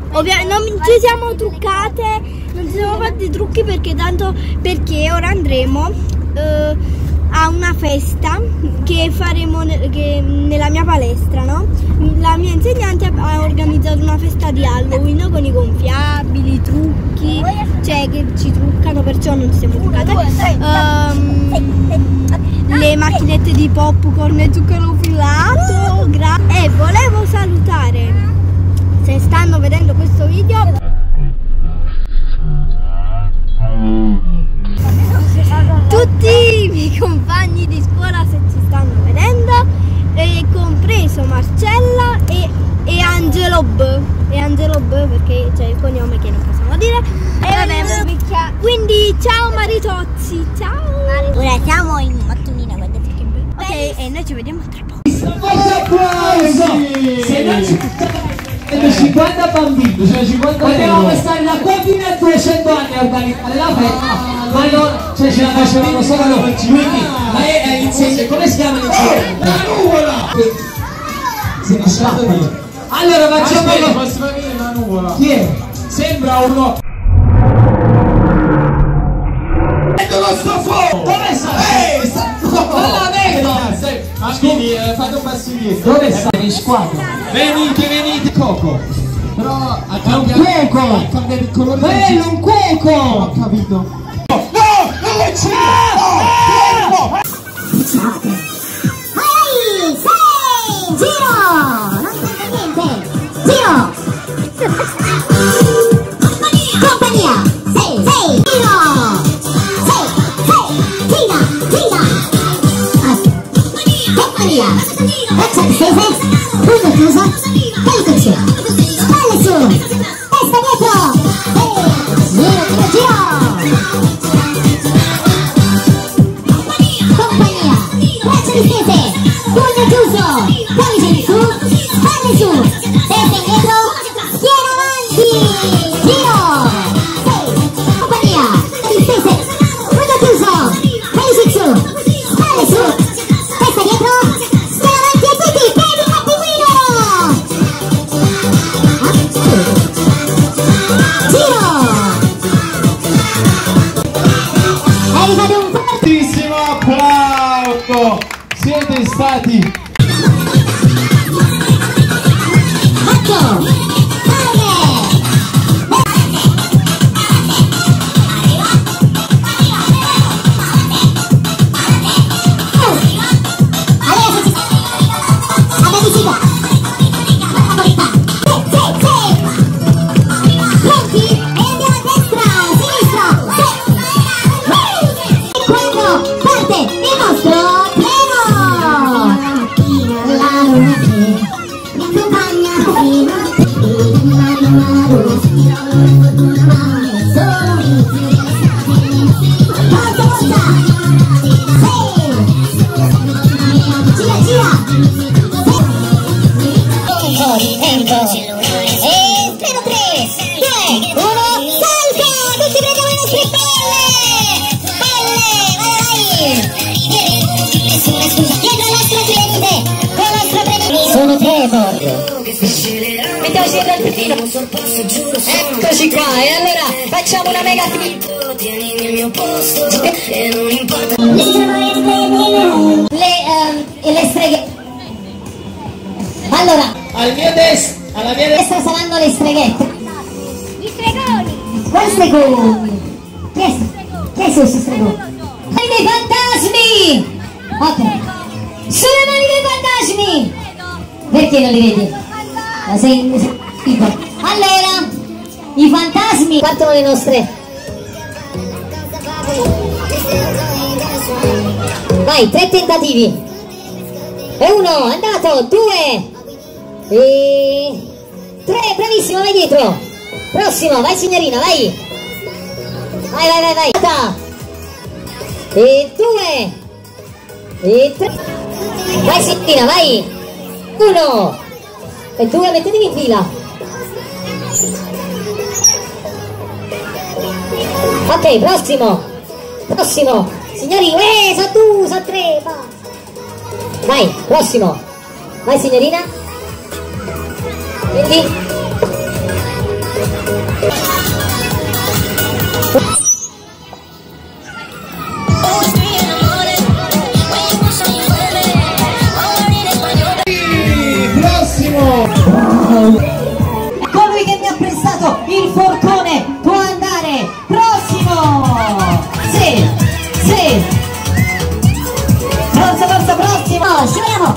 non ci siamo truccate, non ci siamo fatti trucchi perché ora andremo a una festa che faremo nella mia palestra, no? La mia insegnante ha organizzato una festa di Halloween con i gonfiabili, i trucchi, cioè che ci truccano, perciò non ci siamo truccate. Le macchinette di popcorn e zucchero filato. E volevo salutare, se stanno vedendo questo video, tutti i miei compagni di scuola, se ci stanno vedendo, compreso Marcella e Angelo B. Perché c'è il cognome che non possiamo dire. Quindi ciao Maritozzi, ciao. Ora siamo in mattonina, guardate che bello. Ok, e noi ci vediamo tra poco. Se non ci 50 bambini, cioè 50 potevamo stare da qua fino a 200 anni a organizzare la festa, ma non, cioè ce la facevamo solo noi, quindi ma è l'insegno, come si chiama l'insegno? La nuvola! Si distratto io. Allora facciamo la nuvola. Chi è? Sembra uno. Dove sta? Alla vedo! Quindi fate un passo indietro. Dove sta? In squadra. Venite, Coco. Però ha cambiato il colore. Bello, un cuoco! Ho capito. No! Non c'è! Giro! Non c'è niente! Giro! Compagnia! Sei! Giro! Compagnia! Braccia distese, pugno chiuso, pellico vicino, spalle su, testa dietro, giro! Compagnia! Braccia distese, pugno chiuso, pollice su, spalle su, testa dietro, schiena avanti, giro! Compagnia! Distese, pugno chiuso, pollice su, spalle su, testa dietro, schiena avanti e tutti, prendi un attimino! Giro! E rifate un po'. Fortissimo applauso! Siete stati Ecco! Eccoci qua, e allora facciamo una mega le streghe. Allora, alla mia destra saranno le streghette. Gli stregoni. Quali stregoni? Chi è questo stregone? Mani dei fantasmi! Ok. Sulle mani dei fantasmi! Perché non li vedi? Ma sei... Allora, i fantasmi partono le nostre. Vai, 3 tentativi. E 1, andato, 2 e 3, bravissimo, vai dietro. Prossimo, vai signorina, vai. Vai. E 2 e 3. Vai signorina, vai. 1 e 2, mettetevi in fila. Ok, prossimo, signori, sono 3, vai, prossimo, vai signorina, quindi, passato il forcone, può andare, prossimo, sì, sì, forza, forza, prossimo, scivoliamo,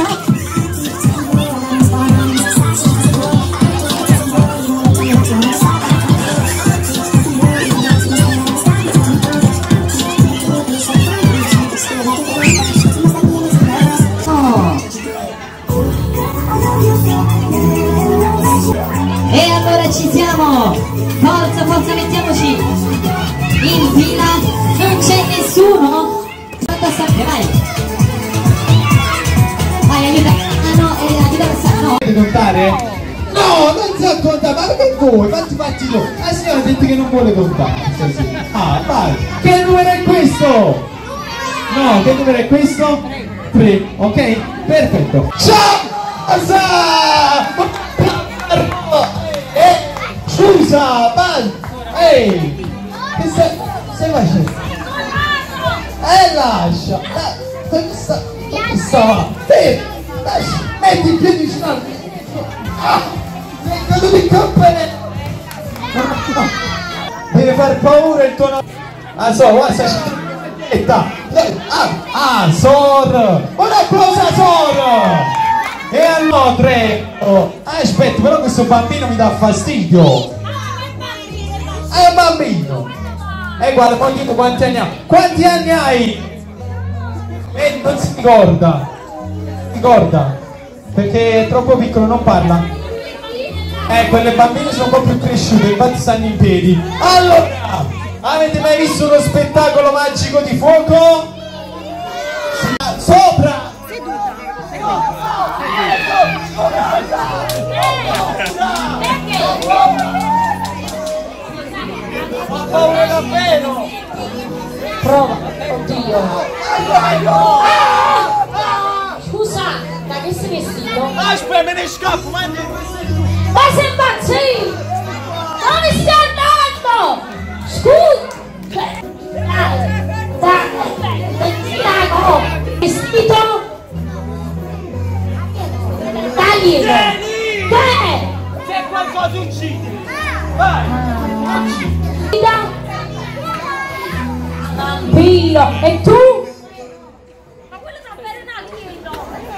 e allora ci siamo, forza, forza, mettiamoci in fila, non c'è nessuno, quanto sempre, vai, aiuta, ah no, aiuta, no. Vuoi contare? No, non sa contare, ma che vuoi? Fatti tu. La signora ha detto che non vuole contare stasera. Ah, vai. Che numero è questo? No, che numero è questo? 3, ok? Perfetto. Ciao! Scusa, ehi! Che stai facendo? Lascia! Dove sta? Lascia! Metti i piedi vicino al... Vengono di compere! Deve far paura il tuo nome! Ah, so, guarda, Sor! Un applauso a Sor! E allora 3! Aspetta, però questo bambino mi dà fastidio! È un bambino! Guarda, poi dico quanti anni ha! Quanti anni hai? Non si ricorda! Ricorda! Perché è troppo piccolo, non parla! Quelle bambine sono un po' più cresciute, infatti stanno in piedi! Allora! Avete mai visto uno spettacolo magico di fuoco? Sopra! Prova, oddio. Scusa, da che sei vestito? Aspetta, me ne scappo, ma sei impazzito? Dove stai andando? Scusa! Tiago! Vestito? Taglielo! Che? Se qualcosa uccidi! Vai! Vampiro! E tu? Ma quello sta per un altro!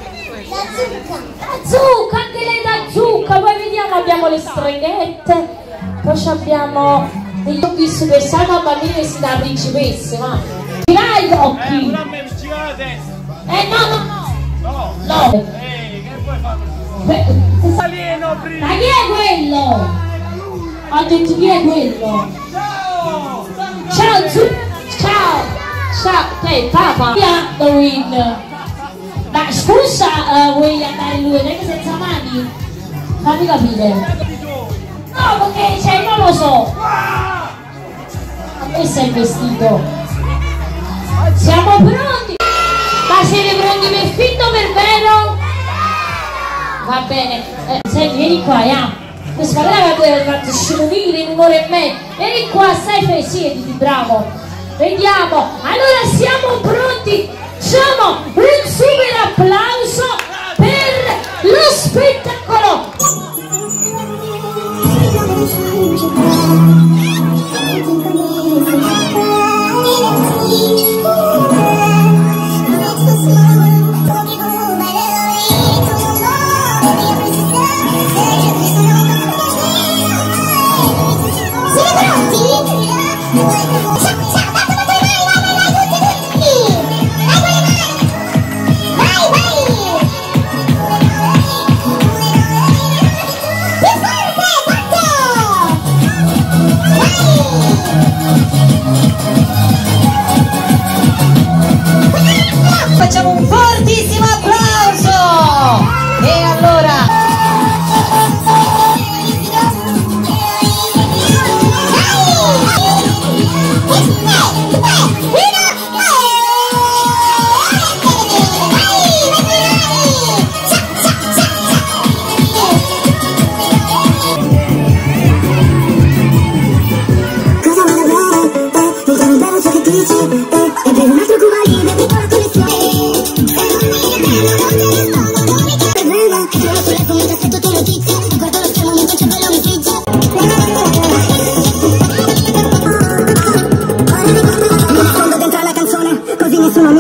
La zucca, anche lei da zucca! Poi vediamo, abbiamo le streghette, poi abbiamo... Io ho visto che sanno bambini che si da principesse, ma... Tirai gli occhi! Pure a me mi gira la testa! No! No! Che puoi fare? Alieno prima! Ma chi è quello? Ho detto chi è quello? Ciao zucca! Ciao! Te, papà! Halloween! Ma scusa, vuoi andare lui? Neanche senza mani? Fammi capire! No, perché cioè, non lo so! A me sei vestito! Siamo pronti! Ma siete pronti per finto o per vero? Va bene, senti, vieni qua, questa magari avete fatto scimunire in un'ora e mezza. Vieni qua, stai siediti, bravo! Vediamo, allora siamo pronti! Facciamo un super applauso per lo spettacolo! Facciamo un fortissimo applauso! E allora...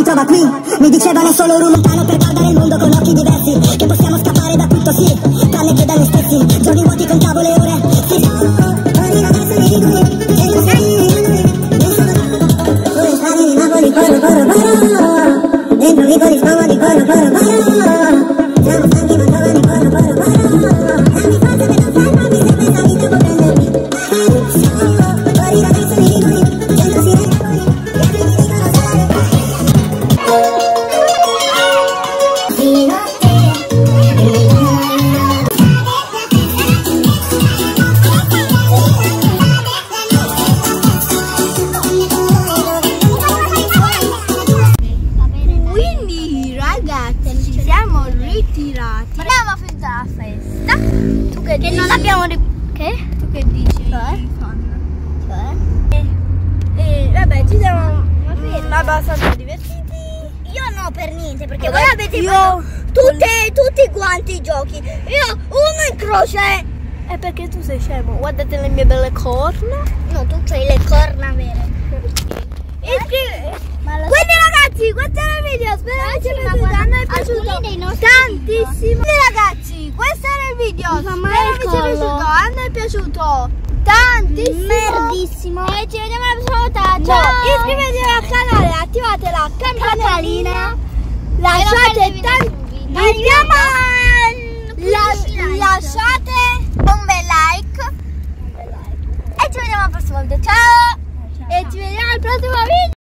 trova qui. Mi dicevano solo un lontano per guardare il mondo con occhi diversi, che possiamo scappare da tutto sì, tranne che da noi stessi. Giorni vuoti contavo le ore. Dentro vicoli scomodi, corro, corro, corro. Siamo stanchi ma giovani, corro, corro, corro. Dammi forza che non fermo, mi serve sta vita può prendermi. Fuori da questo mi rigori, dentro si regoli, gli altri mi dicono ritirati. Andiamo a finire la festa. Tu che dici? Non abbiamo che? Tu che dici? Vabbè, ci siamo abbastanza divertiti. Io no, per niente, perché voi avete tutti quanti i giochi. Io uno in croce. È perché tu sei scemo. Guardate le mie belle corna. No, tu c'hai le corna vere. Quindi ragazzi, questo era il video, spero che ci sia piaciuto tantissimo. Quindi ragazzi, questo era il video, spero vi sia piaciuto, a noi è piaciuto tantissimo. Merdissimo. E ci vediamo la prossima volta. Ciao. Iscrivetevi al canale, attivate la campanellina, lasciate tanti mi piace.